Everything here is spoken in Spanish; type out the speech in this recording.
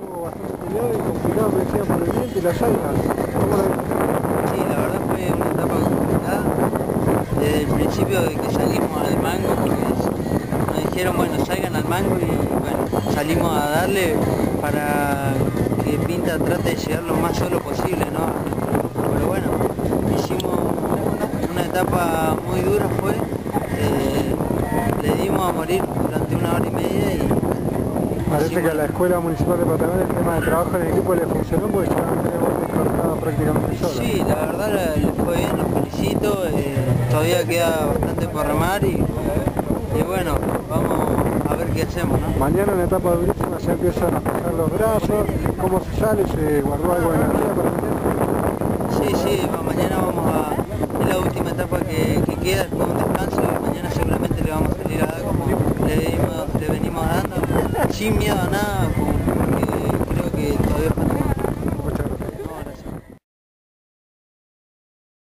estuvo bastante peleado y complicado, me decían, por el viento y las algas. ¿Cómo lo ves? Sí, la verdad fue una etapa complicada. Desde el principio de que salimos al mango, porque nos dijeron, bueno, salgan al mango y bueno, salimos a darle para que Pinta trate de llegar lo más solo posible, ¿no? Pero bueno, hicimos una etapa muy dura, fue, le dimos a morir durante 1 hora y media y Parece que a la Escuela Municipal de Patagonia el tema de trabajo en equipo le funcionó porque solamente vos te cortabas prácticamente solo. sí, la verdad le fue bien, los felicito, todavía queda bastante por remar y bueno, vamos a ver qué hacemos, ¿no? Mañana una etapa durísima, se empiezan a pasar los brazos, ¿cómo se sale? ¿Se guardó algo de energía para mañana? Sí, mañana vamos a... es la última etapa que queda, después de un descanso y mañana seguramente le vamos a salir a dar como le venimos dando, sin miedo a nada, porque creo que todavía